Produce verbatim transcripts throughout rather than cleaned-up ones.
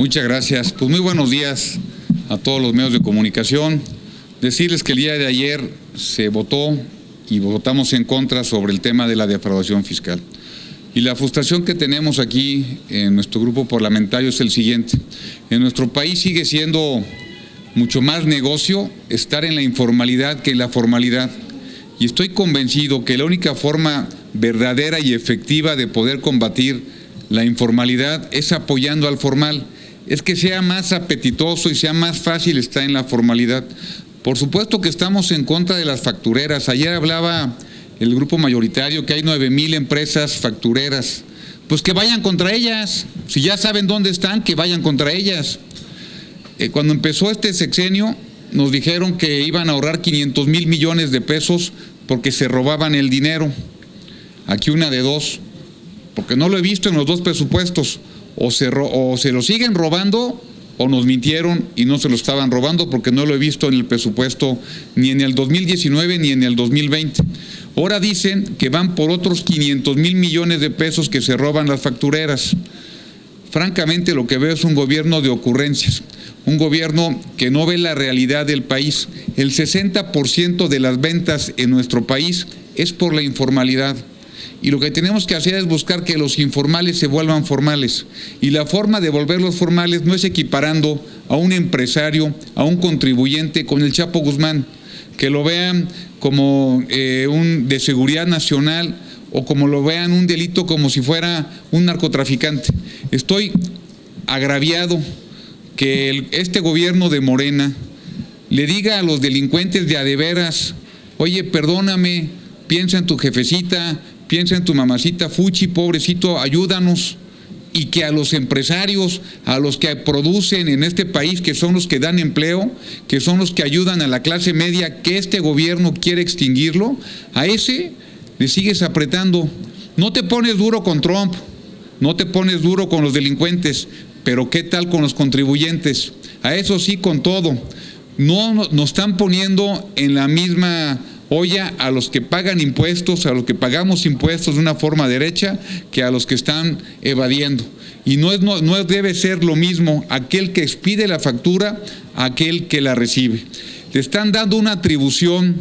Muchas gracias. Pues muy buenos días a todos los medios de comunicación. Decirles que el día de ayer se votó y votamos en contra sobre el tema de la defraudación fiscal. Y la frustración que tenemos aquí en nuestro grupo parlamentario es el siguiente. En nuestro país sigue siendo mucho más negocio estar en la informalidad que en la formalidad. Y estoy convencido que la única forma verdadera y efectiva de poder combatir la informalidad es apoyando al formal. Es que sea más apetitoso y sea más fácil estar en la formalidad. Por supuesto que estamos en contra de las factureras. Ayer hablaba el grupo mayoritario que hay nueve mil empresas factureras. Pues que vayan contra ellas. Si ya saben dónde están, que vayan contra ellas. Eh, cuando empezó este sexenio, nos dijeron que iban a ahorrar quinientos mil millones de pesos porque se robaban el dinero. Aquí una de dos, porque no lo he visto en los dos presupuestos. O se, o se lo siguen robando o nos mintieron y no se lo estaban robando, porque no lo he visto en el presupuesto ni en el dos mil diecinueve ni en el dos mil veinte. Ahora dicen que van por otros quinientos mil millones de pesos que se roban las factureras. Francamente, lo que veo es un gobierno de ocurrencias, un gobierno que no ve la realidad del país. El sesenta por ciento de las ventas en nuestro país es por la informalidad. Y lo que tenemos que hacer es buscar que los informales se vuelvan formales. Y la forma de volverlos formales no es equiparando a un empresario, a un contribuyente con el Chapo Guzmán, que lo vean como eh, un de seguridad nacional o como lo vean un delito como si fuera un narcotraficante. Estoy agraviado que el, este gobierno de Morena le diga a los delincuentes de a de veras: oye, perdóname, piensa en tu jefecita, piensa en tu mamacita Fuchi, pobrecito, ayúdanos. Y que a los empresarios, a los que producen en este país, que son los que dan empleo, que son los que ayudan a la clase media, que este gobierno quiere extinguirlo, a ese le sigues apretando. No te pones duro con Trump, no te pones duro con los delincuentes, pero ¿qué tal con los contribuyentes? A eso sí, con todo. No nos están poniendo en la misma olla a los que pagan impuestos, a los que pagamos impuestos de una forma derecha, que a los que están evadiendo. Y no, es, no, no debe ser lo mismo aquel que expide la factura a aquel que la recibe. Le están dando una atribución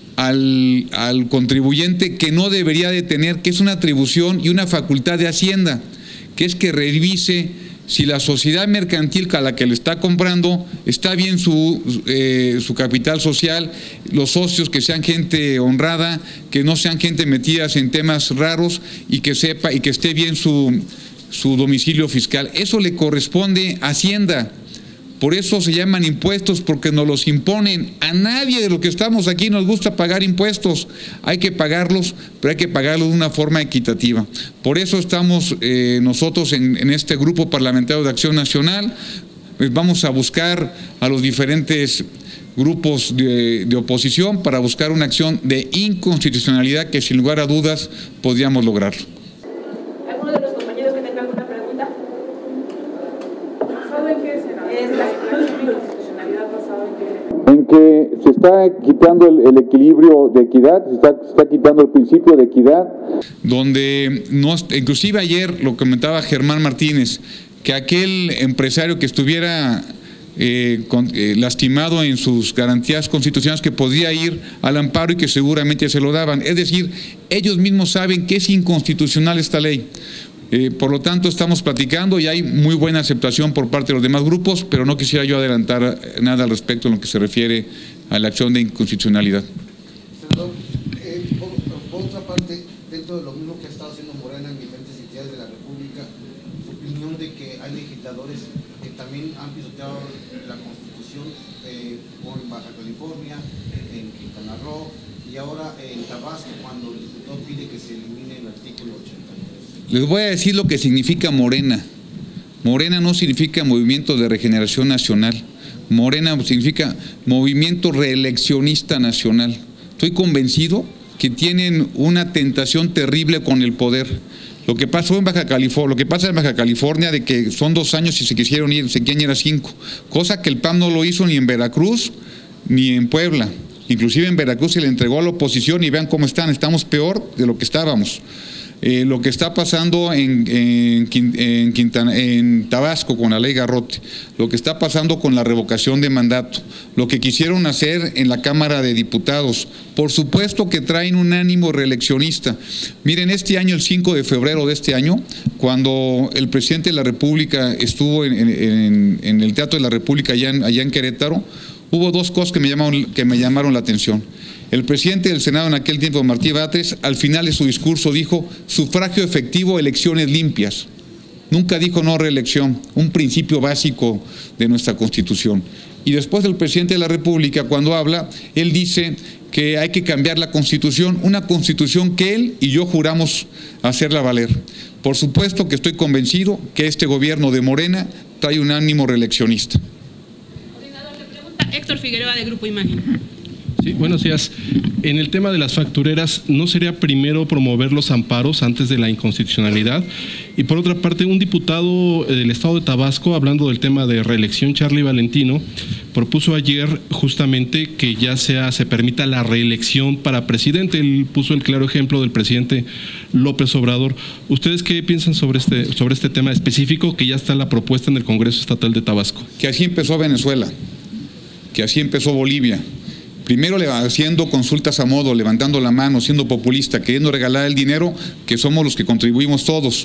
al, al contribuyente que no debería de tener, que es una atribución y una facultad de Hacienda, que es que revise si la sociedad mercantil a la que le está comprando está bien su, eh, su capital social, los socios que sean gente honrada, que no sean gente metidas en temas raros y que sepa y que esté bien su, su domicilio fiscal. Eso le corresponde a Hacienda. Por eso se llaman impuestos, porque nos los imponen. A nadie de los que estamos aquí nos gusta pagar impuestos. Hay que pagarlos, pero hay que pagarlos de una forma equitativa. Por eso estamos eh, nosotros en, en este grupo parlamentario de Acción Nacional. Pues vamos a buscar a los diferentes grupos de, de oposición para buscar una acción de inconstitucionalidad que sin lugar a dudas podríamos lograrlo. ¿Alguno de los compañeros que tenga alguna pregunta? ¿Basado en qué será? ¿Es la inconstitucionalidad basada en qué? En que se está quitando el, el equilibrio de equidad, se está, se está quitando el principio de equidad. Donde, no, inclusive ayer lo comentaba Germán Martínez, que aquel empresario que estuviera eh, con, eh, lastimado en sus garantías constitucionales, que podía ir al amparo y que seguramente se lo daban. Es decir, ellos mismos saben que es inconstitucional esta ley. Eh, por lo tanto, estamos platicando y hay muy buena aceptación por parte de los demás grupos, pero no quisiera yo adelantar nada al respecto en lo que se refiere a la acción de inconstitucionalidad. Senador, eh, por, por otra parte, dentro de lo mismo que ha estado haciendo Morena en diferentes entidades de la República, su opinión de que hay legisladores que también han pisoteado la Constitución, eh, en Baja California, en Quintana Roo y ahora en Tabasco, cuando el diputado pide que se elimine el artículo ochenta y tres. Les voy a decir lo que significa Morena. Morena no significa Movimiento de Regeneración Nacional. Morena significa Movimiento Reeleccionista Nacional. Estoy convencido que tienen una tentación terrible con el poder. Lo que pasó en Baja California, lo que pasa en Baja California, de que son dos años y se quisieron ir, se quieren ir a cinco, cosa que el P A N no lo hizo ni en Veracruz ni en Puebla. Inclusive en Veracruz se le entregó a la oposición y vean cómo están, estamos peor de lo que estábamos. Eh, lo que está pasando en, en, en, Quintana, en Tabasco con la ley Garrote, lo que está pasando con la revocación de mandato, lo que quisieron hacer en la Cámara de Diputados, por supuesto que traen un ánimo reeleccionista. Miren, este año, el cinco de febrero de este año, cuando el presidente de la República estuvo en, en, en el Teatro de la República allá en, allá en Querétaro, hubo dos cosas que me llamaron, que me llamaron la atención. El presidente del Senado en aquel tiempo, Martí Batres, al final de su discurso dijo sufragio efectivo, elecciones limpias. Nunca dijo no reelección, un principio básico de nuestra Constitución. Y después el presidente de la República, cuando habla, él dice que hay que cambiar la Constitución, una Constitución que él y yo juramos hacerla valer. Por supuesto que estoy convencido que este gobierno de Morena trae un ánimo reeleccionista. Coordinador, le pregunta Héctor Figueroa de Grupo Imagen. Sí, buenos días. En el tema de las factureras, ¿no sería primero promover los amparos antes de la inconstitucionalidad? Y por otra parte, un diputado del estado de Tabasco, hablando del tema de reelección, Charlie Valentino, propuso ayer justamente que ya sea, se permita la reelección para presidente. Él puso el claro ejemplo del presidente López Obrador. ¿Ustedes qué piensan sobre este, sobre este tema específico que ya está en la propuesta en el Congreso Estatal de Tabasco? Que así empezó Venezuela, que así empezó Bolivia. Primero haciendo consultas a modo, levantando la mano, siendo populista, queriendo regalar el dinero, que somos los que contribuimos todos.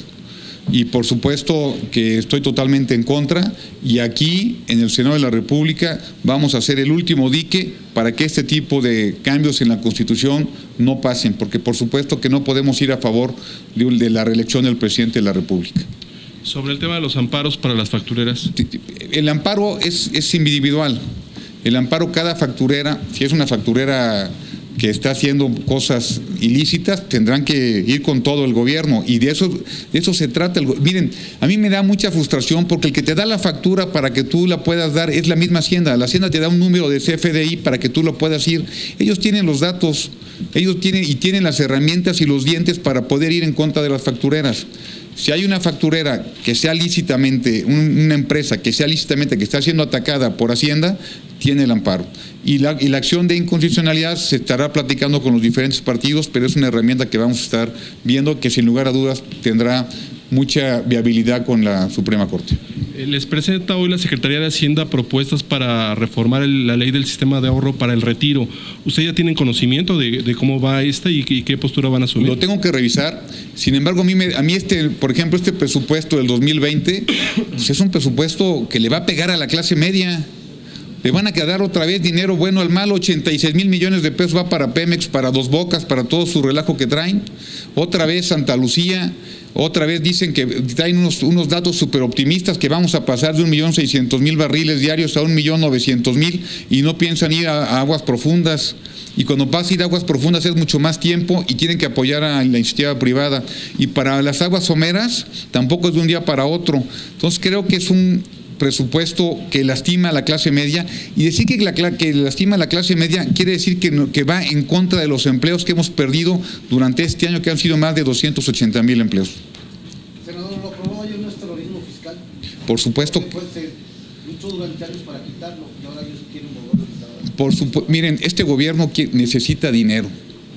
Y por supuesto que estoy totalmente en contra, y aquí en el Senado de la República vamos a hacer el último dique para que este tipo de cambios en la Constitución no pasen, porque por supuesto que no podemos ir a favor de, de la reelección del presidente de la República. Sobre el tema de los amparos para las factureras. El amparo es, es individual. El amparo, cada facturera, si es una facturera que está haciendo cosas ilícitas, tendrán que ir con todo el gobierno, y de eso, de eso se trata. El, miren, a mí me da mucha frustración porque el que te da la factura para que tú la puedas dar es la misma Hacienda. La Hacienda te da un número de C F D I para que tú lo puedas ir. Ellos tienen los datos, ellos tienen y tienen las herramientas y los dientes para poder ir en contra de las factureras. Si hay una facturera que sea lícitamente, una empresa que sea lícitamente, que está siendo atacada por Hacienda, tiene el amparo. Y la, y la acción de inconstitucionalidad se estará platicando con los diferentes partidos, pero es una herramienta que vamos a estar viendo que sin lugar a dudas tendrá mucha viabilidad con la Suprema Corte. Les presenta hoy la Secretaría de Hacienda propuestas para reformar el, la ley del sistema de ahorro para el retiro. ¿Ustedes ya tienen conocimiento de, de cómo va esta y, y qué postura van a asumir? Lo tengo que revisar. Sin embargo, a mí, me, a mí este, por ejemplo, este presupuesto del dos mil veinte, pues es un presupuesto que le va a pegar a la clase media. Le van a quedar otra vez dinero bueno al malo, ochenta y seis mil millones de pesos va para Pemex, para Dos Bocas, para todo su relajo que traen. Otra vez Santa Lucía, otra vez dicen que traen unos, unos datos súper optimistas que vamos a pasar de un millón seiscientos mil barriles diarios a un millón novecientos mil y no piensan ir a, a aguas profundas. Y cuando vas a ir a aguas profundas es mucho más tiempo y tienen que apoyar a la iniciativa privada. Y para las aguas someras tampoco es de un día para otro. Entonces creo que es un presupuesto que lastima a la clase media, y decir que, la, que lastima a la clase media quiere decir que, no, que va en contra de los empleos que hemos perdido durante este año, que han sido más de doscientos ochenta mil empleos. Senador, ¿lo aprobó ayer no es terrorismo fiscal? Por supuesto. Después se luchó durante años para quitarlo y ahora ellos quieren volverlo a quitar. Por supuesto, miren, este gobierno necesita dinero.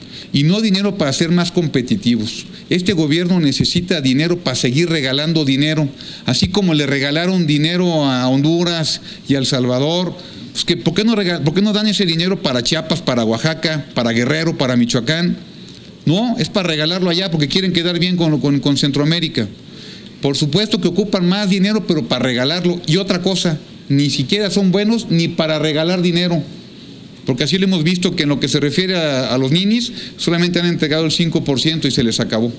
Y no dinero para ser más competitivos. Este gobierno necesita dinero para seguir regalando dinero, así como le regalaron dinero a Honduras y a El Salvador. Pues que, ¿por qué no regal, por qué no dan ese dinero para Chiapas, para Oaxaca, para Guerrero, para Michoacán? No, es para regalarlo allá porque quieren quedar bien con, con, con Centroamérica. Por supuesto que ocupan más dinero, pero para regalarlo. Y otra cosa, ni siquiera son buenos ni para regalar dinero. Porque así lo hemos visto que en lo que se refiere a, a los ninis, solamente han entregado el cinco por ciento y se les acabó.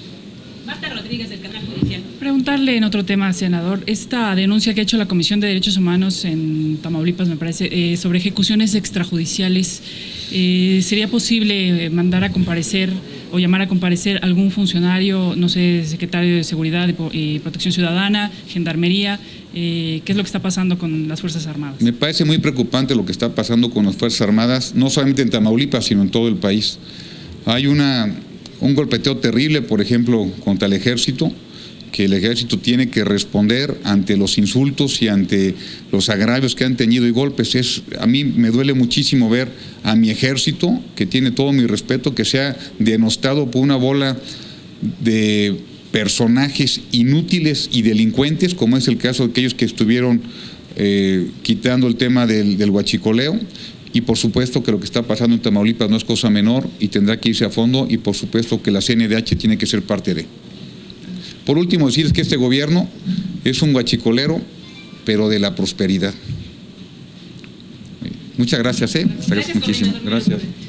Marta Rodríguez, del Canal Judicial. Preguntarle en otro tema, senador, esta denuncia que ha hecho la Comisión de Derechos Humanos en Tamaulipas, me parece, eh, sobre ejecuciones extrajudiciales, eh, ¿sería posible mandar a comparecer o llamar a comparecer algún funcionario, no sé, secretario de Seguridad y Protección Ciudadana, Gendarmería? Eh, ¿Qué es lo que está pasando con las Fuerzas Armadas? Me parece muy preocupante lo que está pasando con las Fuerzas Armadas, no solamente en Tamaulipas, sino en todo el país. Hay una, un golpeteo terrible, por ejemplo, contra el Ejército, que el Ejército tiene que responder ante los insultos y ante los agravios que han tenido y golpes. Es, a mí me duele muchísimo ver a mi Ejército, que tiene todo mi respeto, que sea denostado por una bola de personajes inútiles y delincuentes, como es el caso de aquellos que estuvieron eh, quitando el tema del, del huachicoleo, y por supuesto que lo que está pasando en Tamaulipas no es cosa menor y tendrá que irse a fondo, y por supuesto que la C N D H tiene que ser parte de. Por último, decirles que este gobierno es un huachicolero, pero de la prosperidad. Muchas gracias, ¿eh? Gracias, Muchísimas coordinador. gracias.